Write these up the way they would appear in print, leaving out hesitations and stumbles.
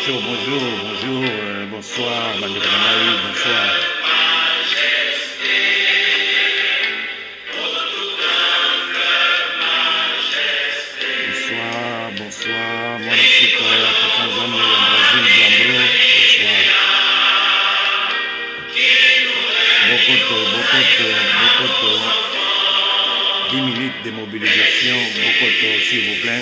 bonjour, bonsoir, Bande Kanamai, bonsoir. Bonsoir, mon équipe, Papa Zambé, Brésil, Blambro, bonsoir. Bokoto, 10 minutes de mobilisation, Bokoto, s'il vous plaît.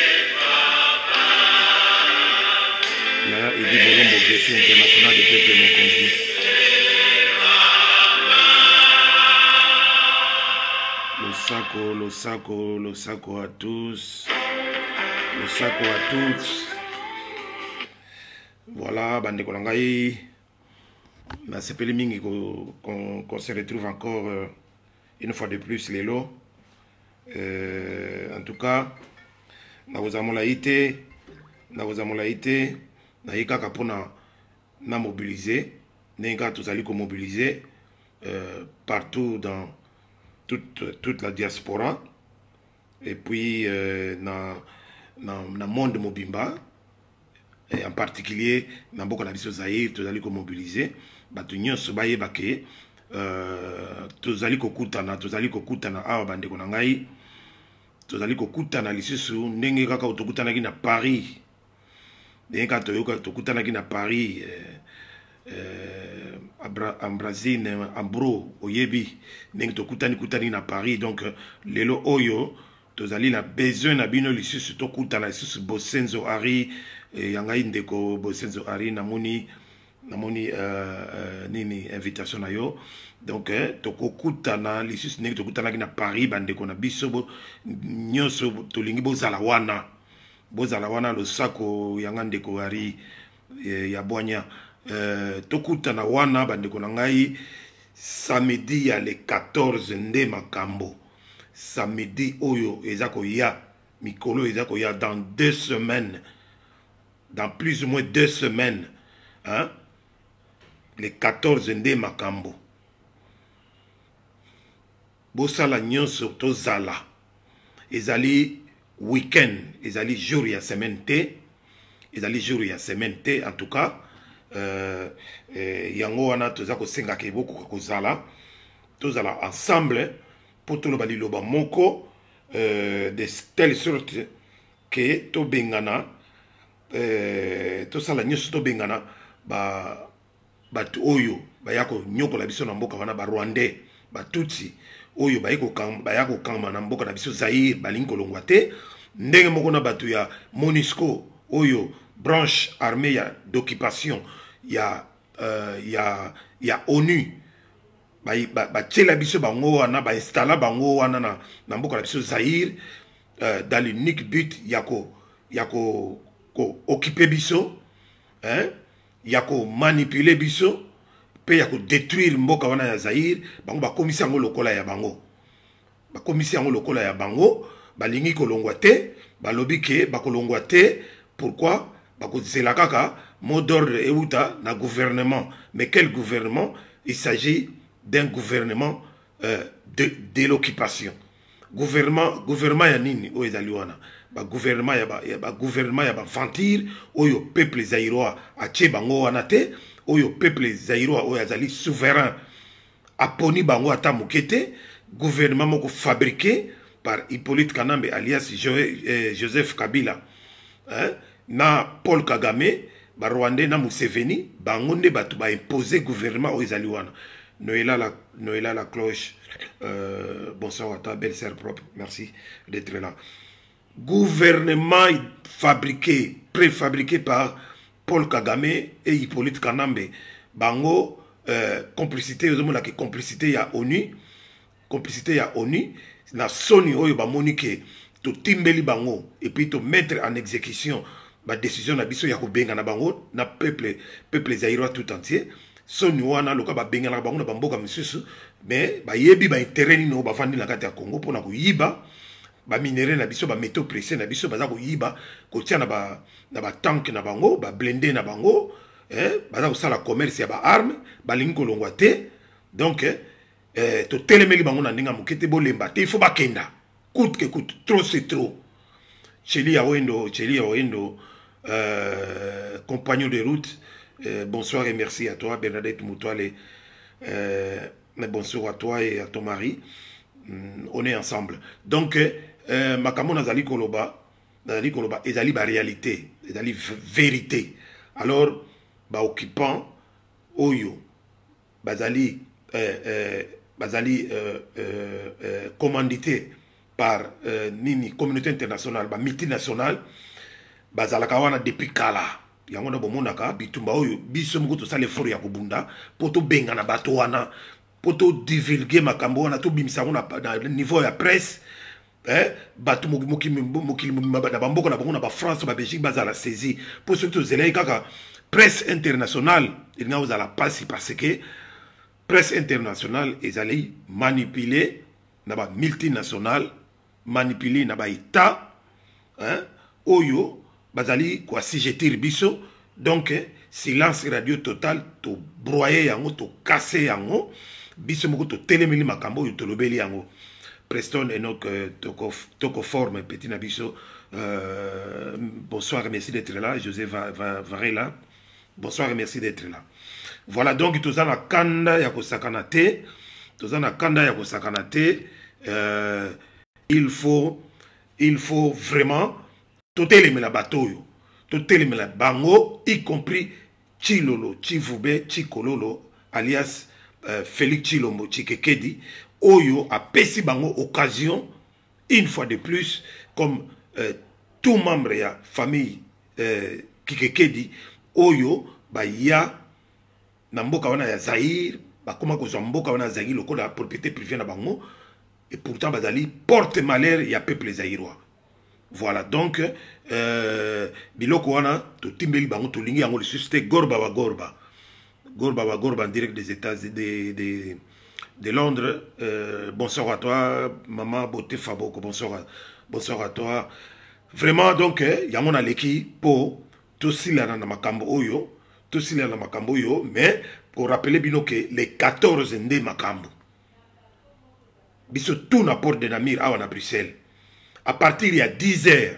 Yaya Edi Bolombo, Gestion internationale de peuple Mokonzi. Le saco à tous. Le saco à tous. Voilà, Bande Kolangai. C'est Pélimingi qu'on se retrouve encore une fois de plus, les lots. En tout cas, nous avons laïté, naïka kapona na mobiliser, n'enga tous allés mobiliser partout dans toute la diaspora et puis dans le monde mobimba et en particulier dans beaucoup de Zaïre, tous allés mobiliser, batunyo sobaye bake, tous allés kokutana awa bande konangai, tous allés kokutana lisusu ndenge kaka otokutana ki na Paris. Dès que tu as à Paris, en Brésil, en Bro, au Yebi, tu as à Paris, donc les lots Oyo, tu as besoin de bino lissus, tu as lissus Bosenzo Ari, Yangaï Ndeko, Bosenzo Ari, Namoni, nini invitation à yo. Donc, tu as lissus, tu as à Paris, Bandeko na Bisobo, Nyoso, Tolingibo Zalawana. Bozala wana lo sako yangande ko ari ya boanya tokuta na wana bandeko na ngai samedi ya le 14 nde makambo samedi oyo ezako ya mikolo ezako ya dans 2 semaines, dans plus ou moins 2 semaines, hein, le 14 nde makambo bosala nyonso tozala ezali week-end, ils allaient jour et semaine T, en tout cas, yango wana tozako senga ke beaucoup kozala, tozala ensemble pour tout le bali loba moko de telle sorte que to bengana, to sala nyusu to bengana batu oyo bayako nyoko la biso na mboka wana ba Rwandais, ba Tutsi oyo bayako kamba na mboka na biso Zaïre balingi kolongwa te ndenge moko na batu ya MONUSCO oyo branche armée ya d'occupation ya ONU ba tshela biso bango wana ba installa bango wana na mboka na biso Zaïre dans l'unique but yako occuper biso, hein, yako manipuler biso pe yako détruire mboka wana ya Zaïre, bango ba komisi yango lokola ya bango. Ba komisi yango lokola ya bango, balingi kolongwa te, balobi ke bakolongwa te. Pourquoi? Bakozela kaka mot d'ordre euta na gouvernement. Mais quel gouvernement? Il s'agit d'un gouvernement de l'occupation. Gouvernement ya nini o ezali wana? Ba gouvernement ya ba ventir oyo peuple zaïrois atie bango wana te. Oyo peuple zaïrois oyo azali souverain aponi bango ata mokete. Gouvernement moko fabriqué par Hippolyte Kanambe alias Joseph Kabila, hein? Na Paul Kagame, ba Rwandais na Museveni, bango nde batu ba imposer gouvernement oyo ezali wana. Noëlla la cloche, bonsoir à ta belle sœur propre, merci d'être là. Gouvernement fabriqué, préfabriqué par Paul Kagame et Hippolyte Kanambe, bango complicité, la complicité ya ONU, na soni oyo ba monike to timbeli bango et puis to mettre en exécution ba décision na biso ya ko benga na bango na peuple zaïrois tout entier. Soni wana loka ba benga na bango na bamboka misusu, mais ba yebi ba intérêt ni no ba fandi na kati ya Congo pona ko yiba ba minéraux na biso, ba métaux précieux na biso baza ko yiba ko tia na ba tank na bango, ba blindé na bango, baza ko sala commerce ya ba arme, ba lingi ko longwa te. Donc to telemeli bango na ndinga mokete bolemba te, il faut bakenda coûte que coûte, trop c'est trop. Cheli ya wendo compagnon de route, bonsoir et merci à toi, Bernadette Moutouale. Bonsoir à toi et à ton mari. On est ensemble. Donc, Makamon Nazali Koloba, ezali ba réalité, ezali vérité. Alors, ba occupant, Oyo, bazali commandité par nini communauté internationale, ba multinationale, bazalaka wana depuis kala. Yango na bomonaka bitumba oyo biso moko to sale fort ya kobunda poto benga na bato wana poto divulguer makambo wana to bimisa na niveau ya presse bato mokili na bamboka na bango na ba France ba Belgique bazala saisi pour surtout zelai kaka presse internationale il n'a aux la passe parce que presse internationale ezali manipuler na ba multinationale manipuler na ba état oyo bazali kwa sijetir biso donc silence radio total to broyer yango to casser yango biso moko to telemeli makambo yo to lobeli yango Preston Enoch toko forme petit nabiso bonsoir et merci d'être là José Varela bonsoir et merci d'être là voilà donc tozana kanda ya kosakana te il faut vraiment totelemela batoyo totelemela bango y compris Chilolo Chivube Chikololo alias Félix Chilombo Chikekedi Oyo a pesi bango occasion une fois de plus comme tout membre ya famille Kikekedi Oyo ba ya na mboka wana ya Zaïre ba koma kozwa mboka wana Zaïre lokola propriété privée na bango et pourtant bazali porte malheur ya peuple zaïrois. Voilà donc biloko wana to timbeli bango to lingi yango le susté Gorba en direct des États-Unis de Londres. Bonsoir à toi maman Beauté Faboko, bonsoir à toi vraiment donc yango na leki po to silana na makambo oyo mais pour rappeler bino que les 14 nde makambo biso tout na porte de Namir awa na Bruxelles à partir ya 10h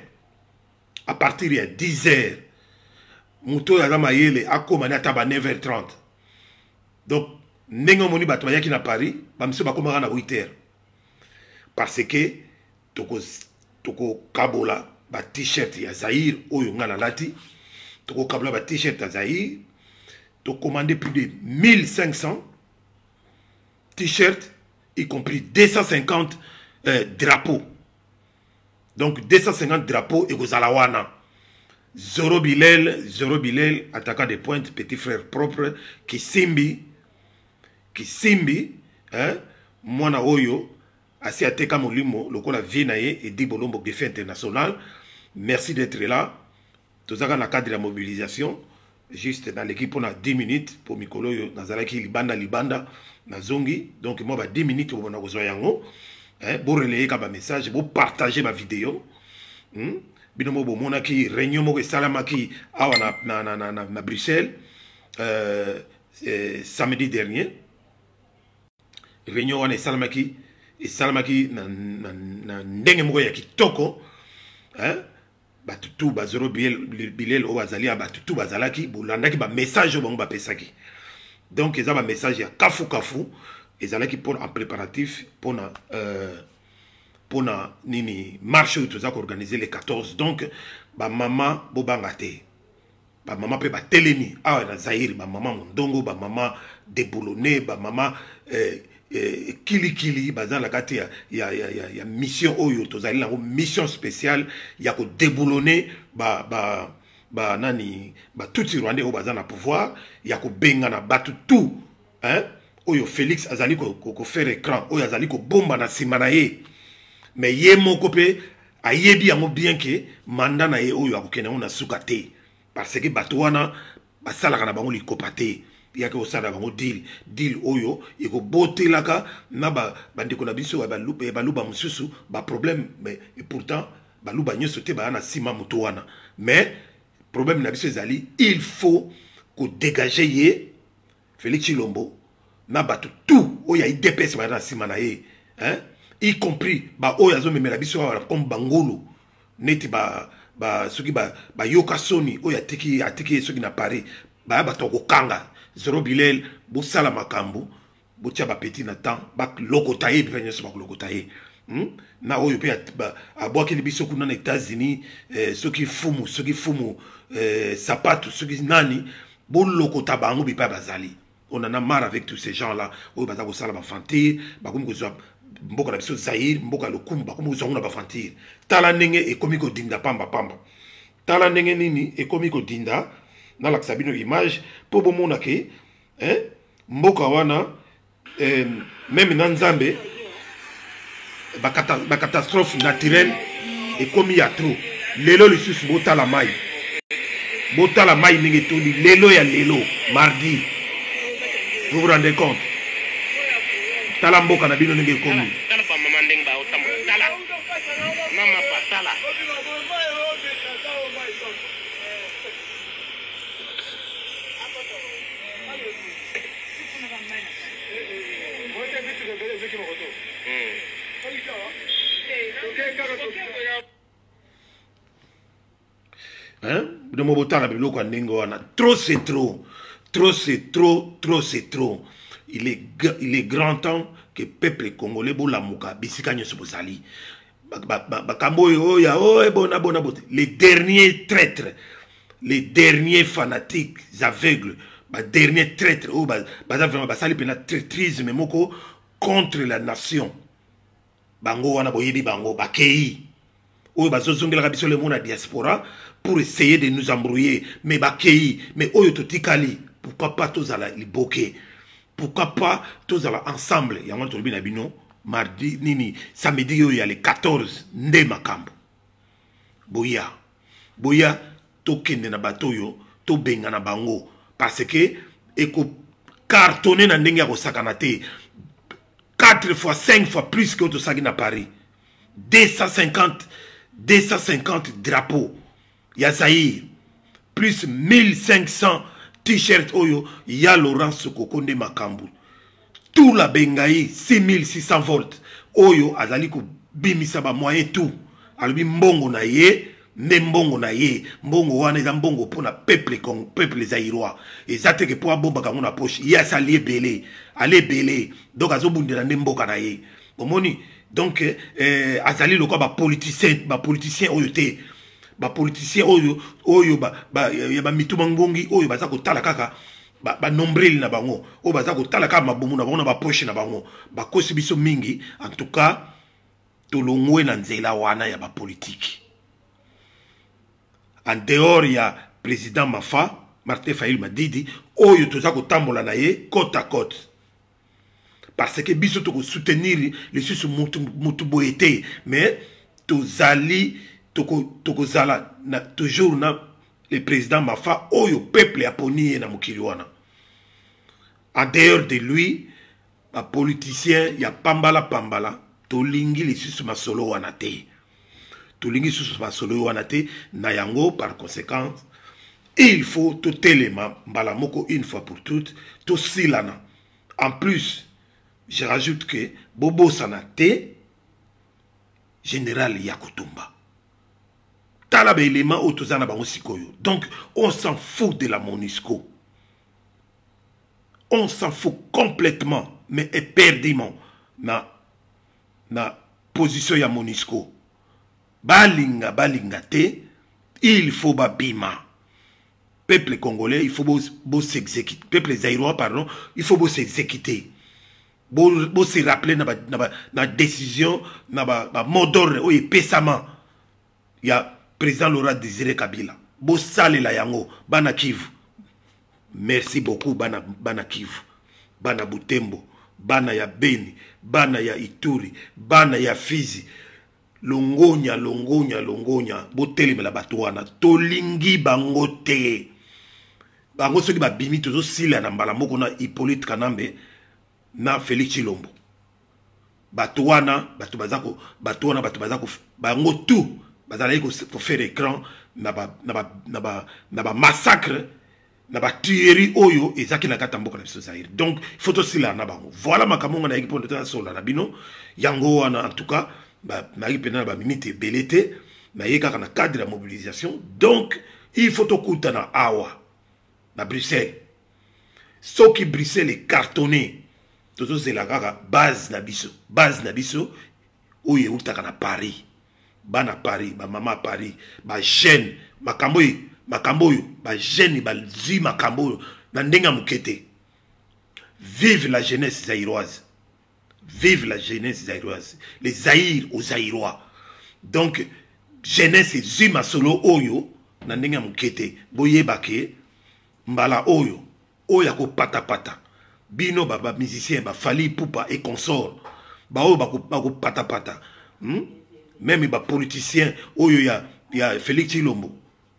muto ya mayele akomana taba 9h30 donc ndenge moni bato bayaki na Paris bamiso bakomaka na 8h parce que toko kabola ba t-shirt ya Zaïre oyo nga na lati toko kabola ba t-shirt ya Zaïre to commander plus de 1500 t-shirts y compris 250 drapeaux. Donc 250 drapeaux et aux alawana. Zoro Bilel, attaquant de pointe, petit frère propre, qui simbi, mwana oyo, asi ateka molimo, lokola vienaye et di bolombo défi international. Merci d'être là. Tous na cadre de la mobilisation, juste dans l'équipe on a 10 minutes pour Mikolo yo, nazalaki libanda, nazongi, donc moi 10 minutes pour na kozwa yango. Pour relayer ka ba message, pour partager ma vidéo. Binomo bo monaki réunion moko salamaki awa na Bruxelles samedi dernier. Réunion wana salamaki na ndenge moko ya kitoko. Batutu bazoro bilel o bazali batutu bazalaki bolandaki ba message o bango ba pesaki. Donc ils ont un message ya kafu ils allaient pour en préparatif pour na nini marche où tous organiser les 14 donc ba maman bobangate ba maman pe ba telemi ah na Zaïre ba maman mondongo ba maman déboulonné ba maman kili bazan la kati ya mission oyo tozali la mission spéciale ya ko déboulonner ba nani ba tout Rwandais au bazan na pouvoir ya ko benga na batu tout oyo Félix azali ko faire écran oyo azali ko bomba na simana ye mais ye moko pe ayebi yango bien que mandat na ye oyo akokena na suka te parce que batu wana basalaka na bango likopate yake osala bango deal oyo eko botelaka na bandeko na biso baluba mususu ba problème mais et pourtant baluba nyoso te ba na sima muto wana mais problème na biso ezali il faut ko dégager ye Félix Chilombo na batu tout oya IDPS ba na sima na ye y compris ba oya zo memela biso comme bangolo neti ba soki yoka soni oyo atiki soki na Paris baya bato kokanga Zoro Bilel bosala makambo botia petit na temps bakolokota ye mpe nyonso bakolokota ye na oyo mpe abwakeli biso kuna na États-Unis soki fumu sapatu soki nani bolokota bango bipa bazali. On en a marre avec tous ces gens là oyo baza kosala bafantir bakomi kozwa mboka na biso Zaïre mboka lokumu bakomi kozwa ngo na bafantir. Tala ndenge ekomi kodinda pamba tala ndenge nini ekomi kodinda nalakisa bino image mpo bomona ke mboka wana même na Nzambe catastrophe naturelle ekomi ya trop. Lelo lisusu botala mai ndenge toli lelo ya lelo mardi. Vous vous rendez compte? Tala mboka na bino ndenge ekomi. De mon botala biloko ya ndenge wana. Trop c'est trop. Trop c'est trop, trop c'est trop. Il est grand temps que le peuple congolais bolamuka bisika nyonso bozali. Les derniers traîtres, les derniers fanatiques aveugles, les derniers traîtres, traîtrisme moko contre la nation. Bango wana boyebi bango bakei. Oyo bazozongela biso le monde à diaspora pour essayer de nous embrouiller. Mais bakei, mais oyo totikali. Pourquoi pas tous à la liboke? Pourquoi pas tous à la ensemble? Il y a un truc bino mardi nini samedi il y a les 14 nde makambo. Boya tokende na batoyo to benga na bango parce que eko cartonné na ndenge ya kosakana te 4 fois 5 fois plus que autosaki na Paris. 250 drapeaux. Ya Zaïre plus 1500 T-shirt oyo ya Laurence Kokonde makambu. Tout la bengaï 6600 volts. Oyo azali ko bimisa ba moyen tout. Alobi mbongo na ye, mbongo na ye, mbongo wana eza mbongo pona peuple zaïrois. Ezate ke po bomba kango na poche. Ya sali belé, ale belé. Donc azobundela mboka na ye. Omoni donc azali lokwa ba politicien oyo te. Ba politicien oyo ya mituma ngongi oyo baza kotala kaka ba nombril na bango oyo baza kotala kaka mabomu na bango na ba poche na bango ba kosi biso mingi. En tout cas tolongwe na nzela wana ya ba politique en dehors ya président Mafa Martin Fayulu Madidi oyo toza kotambola na ye côte à côte parce que biso to soutenir les sous mutu boyete mais tozali tokozala toujours na le président Mafa oyo peuple aponi na mokili wana. En dehors de lui ba politicien ya pambala tolingi lisusu masolo wana te. Tolingi lisusu masolo wana te na yango par conséquent il faut to telema mbala moko une fois pour toutes to silana. En plus je rajoute que Bobo Sanate général Yakutumba. Donc, on s'en fout de la MONUSCO. On s'en fout complètement, mais éperdument, na position ya MONUSCO. Balinga te, il faut babima. Peuple congolais, il faut s'exécuter. Peuple zaïrois, pardon, il faut s'exécuter. Bo se rappeler na décision, na mot d'ordre, oui, pésamment. Il y a président Laurent Désiré Kabila. Bo sale la yango, bana Kivu. Merci beaucoup, bana Kivu. Bana Butembo, bana ya Beni, bana ya Ituri, bana ya Fizi. Longonya. Bo teleme la batuana. Tolingi bango te. Bango soki ba bimi tozo sila na mbala moko na Hippolyte Kanambe na Félix Chilombo. Batuana, batu bazako, bango tout. Pour faire écran na ba massacre na ba tuerie oyo ezaki na kata mboka na biso Zaïre. Donc il faut aussi là na bango. Voilà makamonga na équipe de sola na bino yango wana en tout cas ba na ipena ba minute belete mais il y a un cadre de mobilisation. Donc, il faut tout na awa, na Bruxelles. Ce qui Bruxelles est cartonné, tout c'est la base nabiso, où il y a na Paris, na Paris, ma maman à Paris, ma jeune, ma kamboy, ma jeune, ma zi ma kamboy, na ndenga mukete. Vive la jeunesse zaïroise. Vive la jeunesse zaïroise. Les Zaïrs aux Zaïrois. Donc, jeunesse zima solo oyo, na ndenga mukete, boye bake, mbala oyo, oyako pata pata. Bino baba musicien, ba Fali Poupa et consort. Ba oyo bako pata pata. Même ba politicien, oyo ya Félix Tshilombo.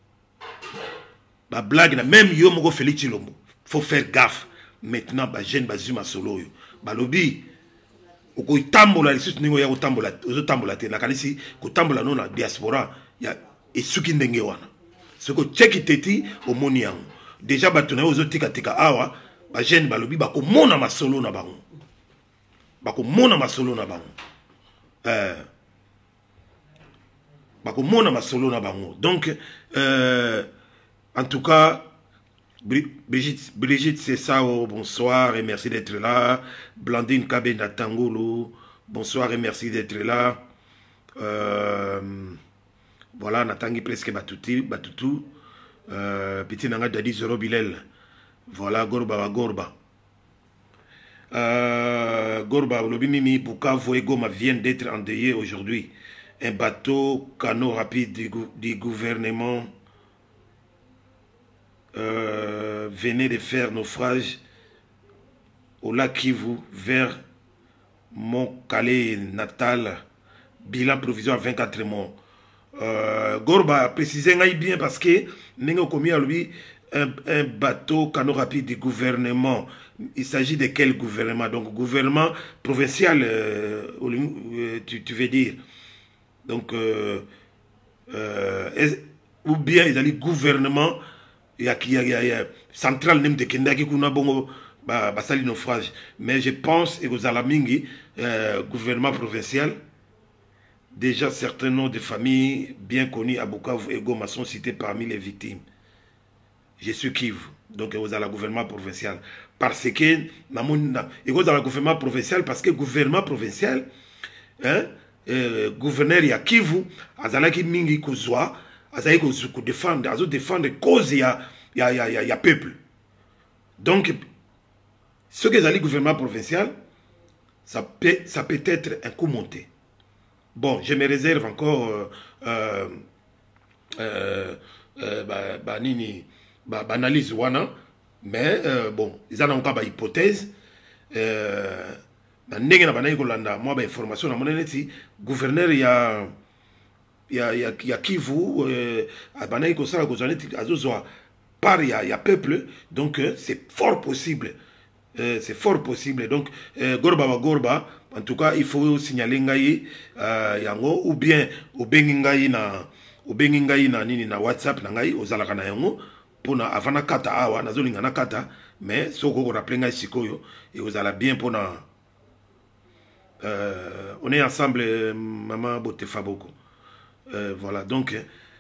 Ba blague na même yo moko Félix Tshilombo. Faut faire gaffe. Maintenant, ba jeune ba zima solo yo. Ba lobi, oko itambola lisusu ningo ya otambola te nakanisi kotambola no na diaspora ya esuki ndenge wana soko cheki teti omoni yango déjà bato na ozo tika tika awa ba jeune balobi bakomona masolo na bango bakomona masolo na bango bakomona masolo na bango donc en tout cas Brigitte c'est ça, bonsoir et merci d'être là. Blandine Kabena Tangolo, bonsoir et merci d'être là. Voilà, Natangi presque Batutu. Petit Nanga Dadi Zoro Bilel. Voilà, Gorba. Gorba, Lobimimi, Bukavu et Goma viennent d'être endeuillés aujourd'hui. Un bateau, canot rapide du gouvernement. Venez de faire naufrage au lac Kivu vers Mont-Calais natal, bilan provisoire 24 morts. Gorba précisez bien parce que nous commis à lui un bateau canot rapide du gouvernement. Il s'agit de quel gouvernement? Donc gouvernement provincial, tu veux dire. Donc ou bien ils allaient gouvernement. Il y a central nem de Kendaki kuna bongo basali naufrage, mais je pense et aux alamingi gouvernement provincial déjà certains noms de familles bien connus à Bukavu et Goma sont cités parmi les victimes. Je suis Kivu donc aux ala gouvernement provincial parce que et aux ala gouvernement provincial parce que gouvernement provincial gouverneur ya Kivu azalaki mingi kozwa azali ko défendre cause ya peuple. Donc ce que les gouvernement provincial ça peut être un coup monté. Bon, je me réserve encore analyse wana mais bon, ils ont encore une hypothèse na ndenge na banayi kolanda moi ba information na monene gouverneur ya Kivu abanayi kosala kozaneti azozwa par ya peuple donc c'est fort possible donc Gorba en tout cas il faut signaler ngai yango ou bien obengi ngai na nini na WhatsApp na ngai ozalaka na yango pona avana kata awa nazolinga na kata mais soko ko rappeler ngai sikoyo et ozala bien pona on est ensemble maman Botefa Boko. Voilà, donc,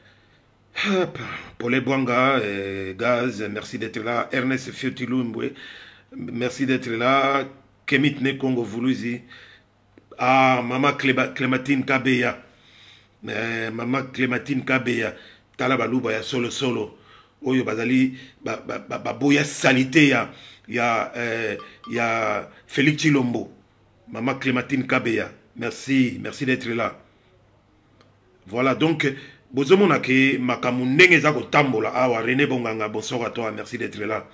Paul Bwanga, Gaz, merci d'être là. Ernest Fiotiloumbwe, merci d'être là. Kemit Nekongo Vuluzi. Ah, Maman Clématine Kabeya. Maman Clématine Kabeya. Talabalouba ya solo. Oyo bazali, boya salité ya Félix Tshilombo. Maman Clématine Kabeya. Merci d'être là. Voilà, donc, bozomona ke makamu ndenge za kotambola awa René Bonganga, bonsoir à toi, merci d'être là.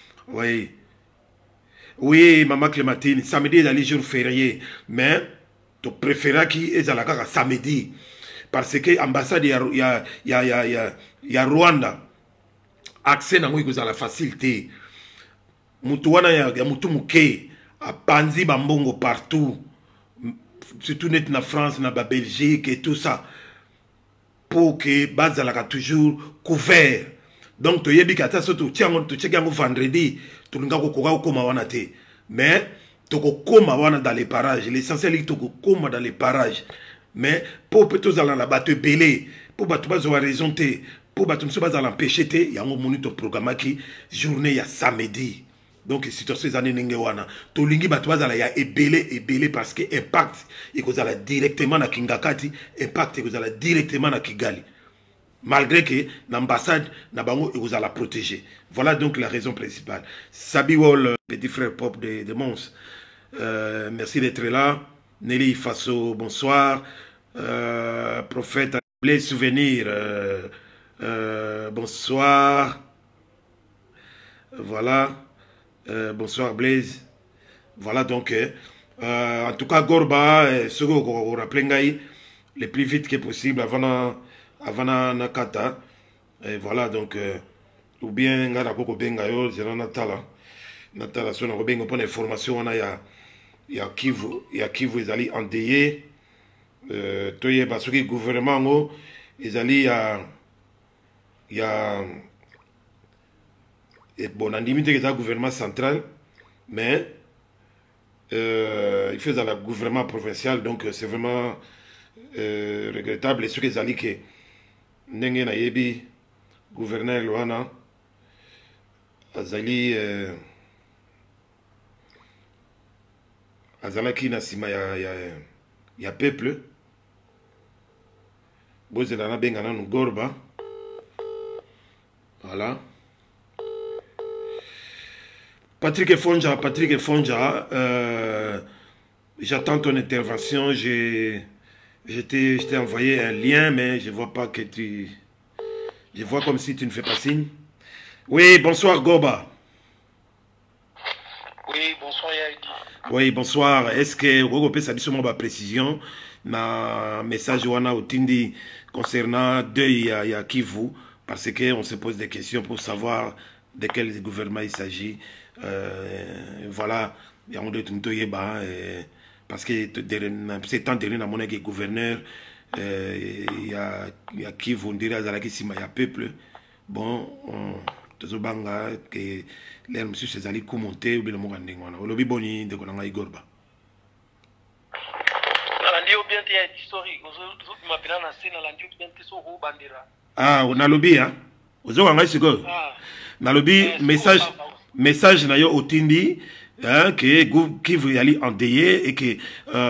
Oui, Maman Clématine, samedi est le jour férié, mais tu préférais qu'il est à la samedi parce que l'ambassade ya Rwanda accès na ngui kozala facilité. Mutu wana ya mutu muke a panzi bambongo partout, surtout net na France, na Belgique et tout ça. Pour que bazalaka toujours couvert. Donc tu yebi kata so tu tcheka vendredi tu nga ko koma wana te. Mais tu koma wana dans les parages, l'essentiel est tu koma dans les parages. Mais pour peut tous aller là-bas te belé pour bato bazwa raison te pour bato mosusu bazala empêché te yango moni toprogramaki journée ya samedi. Donc situation ezali ndenge wana tolingi bato bazala ya ebele parce que impact ekozala directement na Kingakati, impact ekozala directement na Kigali, malgré que l'ambassade na bango ekozala protégé. Voilà donc la raison principale. Sabiwol, petit frère pop de Mons, merci d'être là. Nelly Faso, bonsoir. Prophète Blaise Souvenir, bonsoir. Voilà. Bonsoir Blaise. Voilà donc. En tout cas, Gorba, ce que vous rappelez, le plus vite que possible avant Nakata. Et voilà donc. Ou bien, Ngara Koko Bengayo, Zéro Natala. Natala, son Robengo, pour l'information, on a ya Kivu, ils allaient endeuillé. Toye, parce que le gouvernement, ils allaient bon, on limite que c'est le gouvernement central, mais il fait le gouvernement provincial, donc c'est vraiment regrettable. Et ce qu'ils allaient que Nenge Nayebi, gouverneur Luana, Azali. Azalaki na sima ya peuple bozela na benga na Gorba. Voilà. Patrick Fonja, j'attends ton intervention. Je t'ai envoyé un lien, mais je vois pas que tu... Je vois comme si tu ne fais pas signe. Oui, bonsoir Gorba. Oui, bonsoir Yaïdi. Oui, bonsoir. Est-ce que vous pouvez savoir ma précision na message wana otindi concernant deuil à Kivu, parce qu'on se pose des questions pour savoir de quel gouvernement il s'agit. Voilà, il y a un de parce que c'est tant dernier dans mon gouverneur, il y a Kivu, on dirait Azalaki Sima, il y a peuple. Bon, Tozobanga, que les monsieur ces alliés commenter ou bien le mot ngwana. O lobi boni de konanga Igorba. Nalandio bien te historique. Ozo mapela na scène nalandio bien te so ho bandera. Ah, on a lobby hein. Ozo nganga siko. Ah. Na lobby message na yo otindi hein que Kivu yali endeuillé et que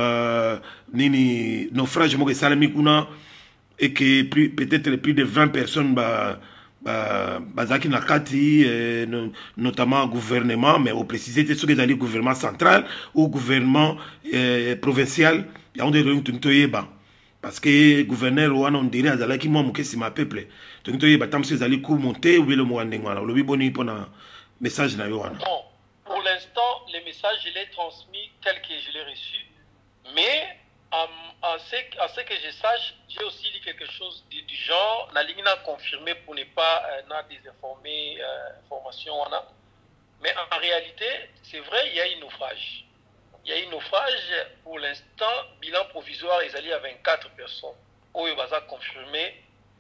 nini naufrage mo ke salami kuna et que peut-être plus de 20 personnes Bazaki Nakati, notamment gouvernement, mais au préciser ce que c'est gouvernement central ou gouvernement provincial, il y a des réunions parce que gouverneur on dirait Azalaki moi mon c'est ma peuple. Donc tu tam ces ali coup monter ou le mo ndengwana. Le biboni pour un message na yo wana. Bon, pour l'instant, les messages je l'ai transmis tel que je l'ai reçu, mais à ce que je sache, j'ai aussi lu quelque chose du genre. La ligne a confirmé pour ne pas désinformer information. Mais en réalité, c'est vrai, il y a un naufrage. Il y a un naufrage. Pour l'instant, bilan provisoire, ils allaient à 24 personnes. Où il va confirmer,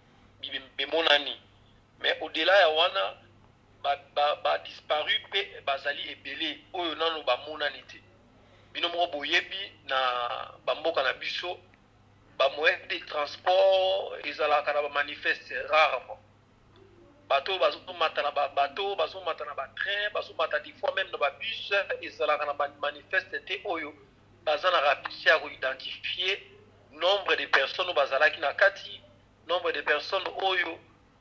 mais au-delà, il y a disparu, bazali et belé. Où il y a binomo boyebi na bamboka na biso ba moyen de transport ezalaka na ba manifeste rarement bato bazo mata na bato bazo mata na ba train bazo mata des fois même na ba bus ezalaka na ba manifeste te oyo baza na rapidité ya identifier nombre de personnes bazalaki na kati, nombre de personnes oyo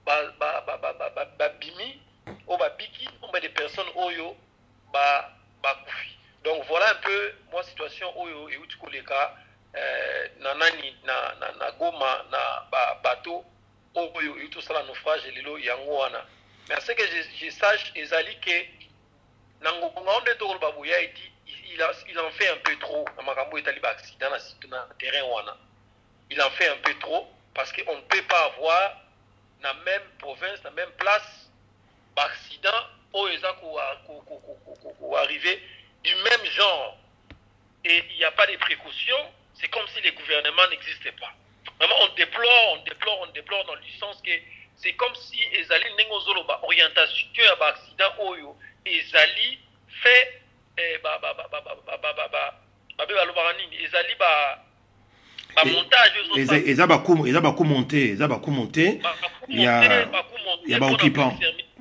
bimi o ba biki, nombre de personnes oyo ba kufi. Donc voilà un peu moi situation oyo et uti koleka nanani na goma na bateau oyo et tout ça la naufrage lelo yango wana. Mais à ce que je sache ezali que nango ngonde to ba boya il en fait un peu trop na makambo etali ba accident na terrain wana. Il en fait un peu trop parce que on ne peut pas avoir na même province, na même place ba accident oyo eza ko arriver du même genre et il n'y a pas de précautions, c'est comme si les gouvernements n'existaient pas. Vraiment, on déplore dans le sens que c'est comme si ils allaient n'engozolo ba orientation à accident oyo ils allaient fait ils allaient montage eza ba coup monté il y a ba occupant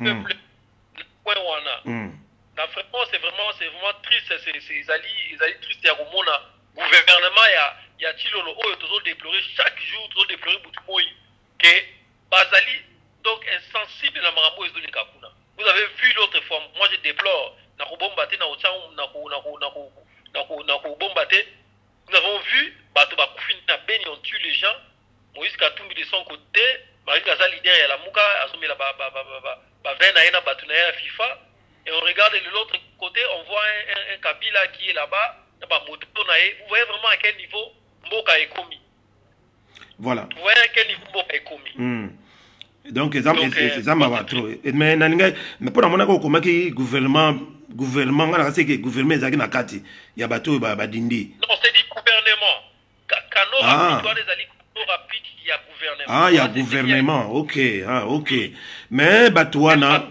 vraiment c'est vraiment triste ils allaient triste ya komona gouvernement ya Chilolo oyo tozo déplorer chaque jour tozo déplorer butumoi que bazali donc insensible na makambo ezoleka kuna. Vous avez vu l'autre fois, moi je déplore na kobombate na otsangu na kobombate. Nous avons vu bato bakufi na Beni, on tue les gens. Moïse Katumbi de son côté, Marie Gaza leader ya la muka asomela ba vena ena bato na ya FIFA. Et on regarde de l'autre côté, on voit un Kabila qui est là-bas, vous voyez vraiment à quel niveau Mboka est commis. Voilà. Vous voyez à quel niveau Mboka est commis. Donc, ça m'a trop. Mais pour la monnaie, comment que gouvernement, c'est que gouvernement est na kati. Il y a bateau, dindi. Non, c'est du gouvernement. Kano rapide, les alliés rapide, il y a gouvernement. Ah, il y a gouvernement. Ok, ok. Mais Batouana,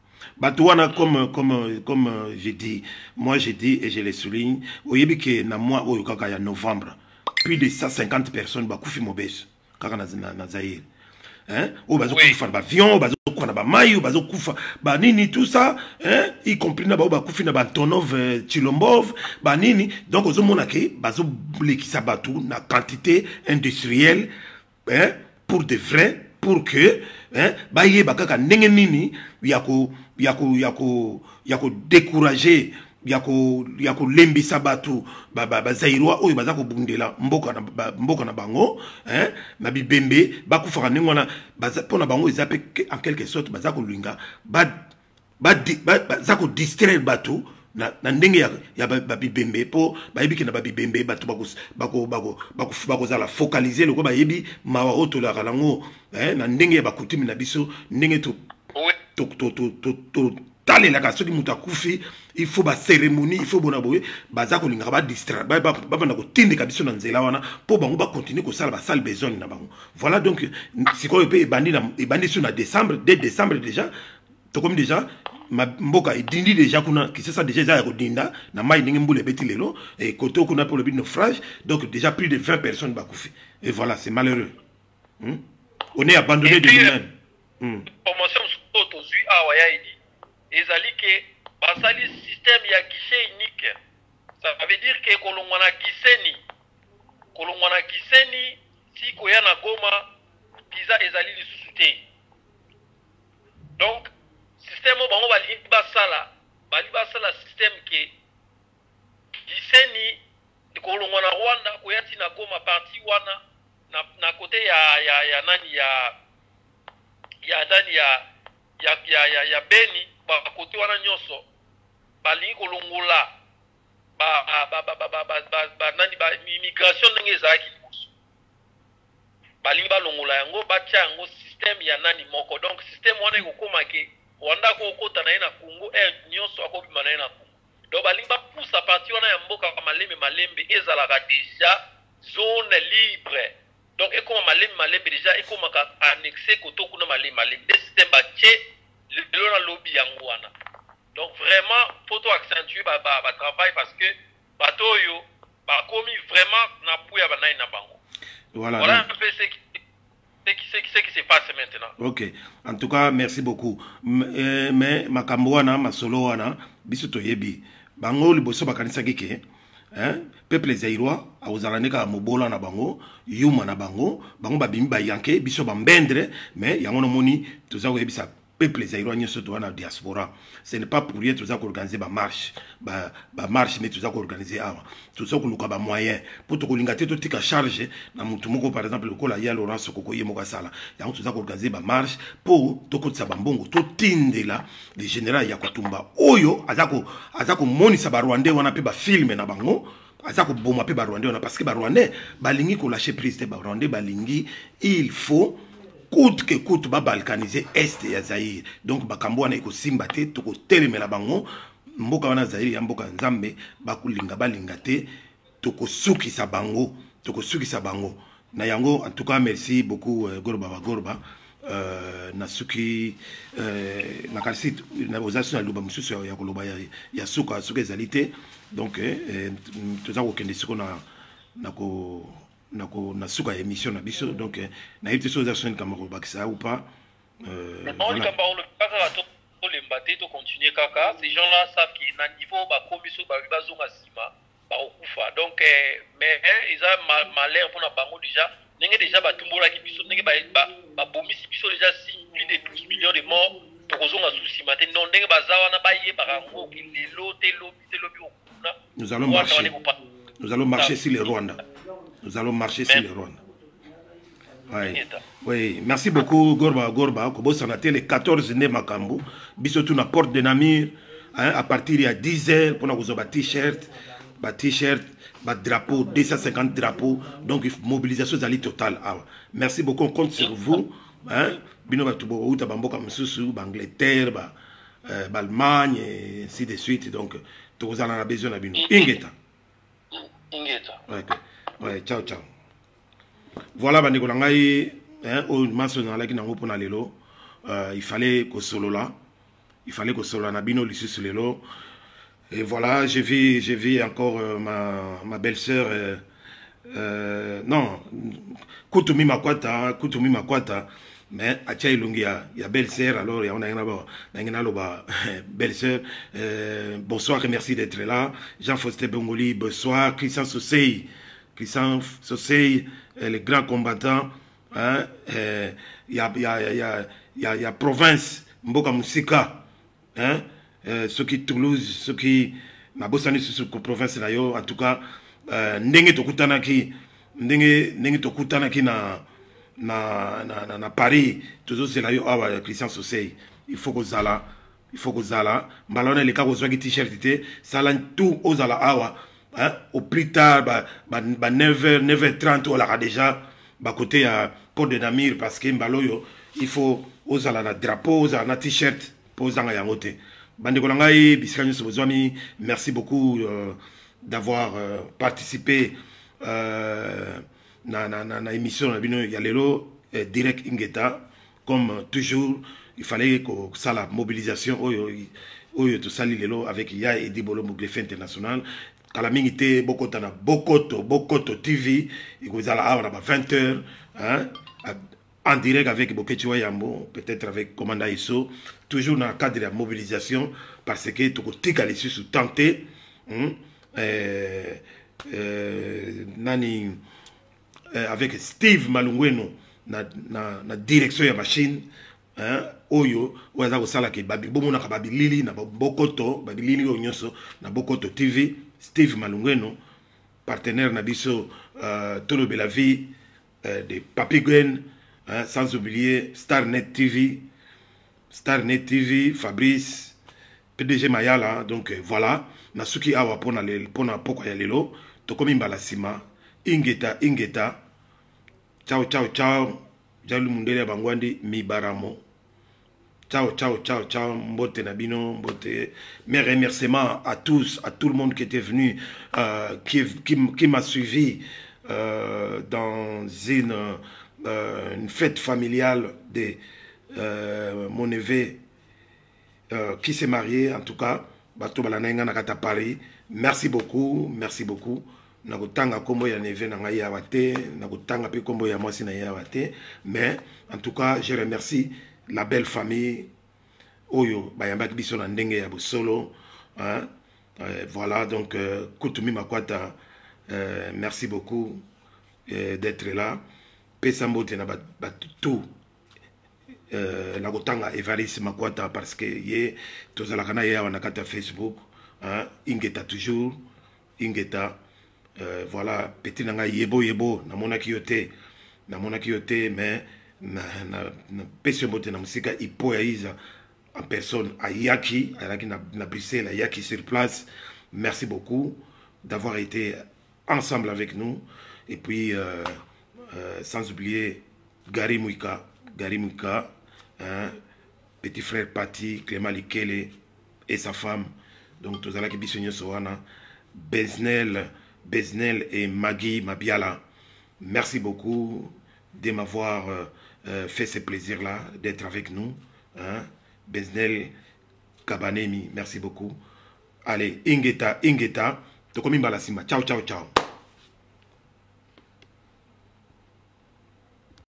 comme j'ai dit, moi j'ai dit et je le souligne, au Yébike, na mois au Yokaka, novembre, plus de 150 personnes, Bakoufi Mobès, Kaka na Zaïre. Hein? Ou bazo kufa na avion, bazo kufa na mai, ou bazo kufa ba nini tout ça, hein? Y compris na ba kufi na Antonov Chilombov, ba nini. Donc ozo monake bazo lekisa batou na quantité industrielle, hein? Pour de vrai, pour que hein ba ye bakaka ndenge nini yako décourager yako lembisa batu zairwa oyo baza ko bundela mboka na bango hein na bibembe bakufaka ningona baza pona bango ezape en quelque sorte baza ko linga baza ko distraire batu na ndenge ya bibembe po bayebiki na bibembe batu bako zala focaliser loko bayebi mawa oto la kalango hein na ndenge ya bakutimi na biso ndenge to tale la kasoki mutakufi il faut ba cérémonie il faut bona boye baza ko linga ba distraire ba na ko tindika biso na nzela wana po bango ba continuer ko sala ba sale besoin na bango. Voilà donc siko pe bandi sur na décembre dès décembre déjà to comme déjà mboka idindi déjà kuna qui c'est ça déjà ya ko dinda na mai ningi mbule beti lelo et koto kuna pour le but naufrage donc déjà plus de 20 personnes ba kufi et voilà c'est malheureux. On est abandonné de nous-mêmes. Promotion sur to zui awaya idi ezali ke basali système ya guichet unique. Ça veut dire que kolongwana kiseni si koya na Goma visa ezali lisusu te. Donc système bango bali basala système ke giseni kolongwana Rwanda koya ti na Goma parti wana na côté ya nani ya Beni ba côté wana nyonso balingi kolongola nani ba immigration ndenge ezalaki liboso balingi balongola yango batia yango système ya nani moko. Donc système wana ekokoma ke Rwanda kokota na ye na Congo nyonso akobima na ye na Congo. Donc balingi bapusa parti wana ya mboka malembe ezalaka déjà zone libre. Donc ekoma malembe déjà ekoma ka annexé koto kuna malembe des système batie le na lobby yango wana. Donc vraiment faut accentuer ba travail parce que bato yo ba komi vraiment na pouya banai na bango. Voilà un peu ce qui se passe maintenant. OK. En tout cas, merci beaucoup. Mais makambo wana masolo wana biso toyebi. Bango liboso bakanisa keke. Hein? Peuple zairwa awuzalane mobola na bango, yuma na bango babimi ba yanke biso bambendre mais yango no moni toza ko yebisa peuple zairwa nyoso to na diaspora. Ce n'est pas pour rien toza ko organiser ba marche mais toza ko organiser awa. Toza ko luka ba moyen pour to kolinga te to tika charge na mutu moko par exemple lokola ya Laurence Koko ye moko sala. Yango toza ko organiser ba marche pour to ko tsaba mbongo to tindela le général Yakutumba oyo azako monisa ba Rwandais wana pe ba filme na bango. Azako boma pe ba Rwandais wana parce que ba Rwandais balingi ko lâcher prise te ba Rwandais balingi il faut coûte que coûte ba balkaniser est ya Zaïre. Donc bakambo wana eko simba te to ko telemela bango mboka wana Zaïre ya mboka nzambe bakulinga balinga te to ko sukisa bango na yango. En tout cas merci beaucoup Gorba nasuki nakasi na bozasi na luba mususu ya koloba ya suka ezalite. Donc toza ko kende siko na ko na suka émission na biso donc na yete so za son kamaro bakisa ou pas voilà continuer kaka ces gens là savent qu'il na niveau ba komiso ba bazonga sima ba okufa donc mais ils ont malheur pour na bango déjà ndenge déjà batumbola ki biso ndenge ba bomisi biso déjà plus de 12 millions de morts tokozonga souci matin non ndenge bazawa na baye barango ki lelo te lobi okuna nous allons marcher sur le Rwanda. Nous allons marcher sur le Rwanda. Oui. Oui, merci beaucoup Gorba. Kobo Sanaté le 14 né Makambo. Bisotou na porte de Namir à partir de 10h pour nous avoir t-shirt, drapeau 250 drapeaux. Donc mobilisation zali totale. Merci beaucoup, on compte sur vous. Bino ba tubo uta bamboka msusu, Angleterre, Allemagne et ainsi de suite. Donc tous allons avoir besoin de bino. Ingeta. Ouais, ciao. Voilà, il fallait que solo là. Il fallait que solo na bino lissus lelo. Et voilà, j'ai vu encore ma belle-sœur. Non, Kutumi Makwata. Mais à Tchaïlungi, il y a belle-sœur, alors il y a une belle-sœur. Bonsoir et merci d'être là. Jean-Faustin Bongoli, bonsoir. Christian Sosei, les grands combattants. Il y a province, Mboka Moussika. Ceux qui Toulouse, ceux qui. Ma bossani sur la province, en tout cas, Ndenge Tokutanaki na Paris, toujours c'est là Christian Sosei. Il faut que Zala, Malone les cas aux t-shirt, ça l'a tout aux Zala awa. Au plus tard, 9h, 9h30, on l'a déjà, côté à Port de Namir, parce que Mbaloyo, il faut aux Zala na drapeau, aux Zala na t-shirt, pour Zanga Yangote. Bandekolangai, Biskanyo Sobozwami, merci beaucoup d'avoir participé. Na émission na bino ya lelo direct Ingeta comme toujours il fallait que ça la mobilisation oyo to sali lelo avec ya et Dibolo Muglefe international kala mingi te bokota na Bokoto TV ikozala awa na 20h en direct avec Bokechiwa Yambo peut-être avec Commanda Iso toujours dans le cadre de la mobilisation parce que to kotika les sous tenter nani avec Steve Malungweno na direction ya machine oyo waza kosala ke babi bomona ka babilili na Bokoto babilili onyoso na Bokoto TV Steve Malungweno partenaire na biso Tolo Belavi de Papi Gwen sans oublier Starnet TV Fabrice PDG Mayala donc voilà na suki awa pona poko ya lelo tokomi mbala sima Ingeta ciao Jalu Mundele Bangwandi Mibaramo ciao mbote nabino mbote mes remerciements à tous à tout le monde qui était venu qui m'a suivi dans une fête familiale de mon neveu qui s'est marié en tout cas bato balanenga nakata Paris merci beaucoup nakutanga kombo ya neve na ngai ya wate nakutanga pe kombo ya mwasi na ya wate mais en tout cas je remercie la belle famille oyo bayambaki biso na ndenge ya bosolo voilà donc Kutumi Makwata merci beaucoup d'être là pesa mbote na tout nakutanga Evariste Makwata parce que ye tozalaka na ye awa na kata Facebook Ingeta toujours Ingeta voilà petit nanga yebo namonaki yote mais na pesio mbote na musika ipo ya iza en personne ayaki na Bruxelles ayaki sur place merci beaucoup d'avoir été ensemble avec nous et puis sans oublier Gary Mouika petit frère Pati Clément Likele et sa femme donc tozalaki biso nyonso wana Beznel et Maggie Mabiala, merci beaucoup de m'avoir fait ce plaisir-là, d'être avec nous. Beznel Kabanemi, merci beaucoup. Allez, Ingeta, Tokomi Balasima, ciao.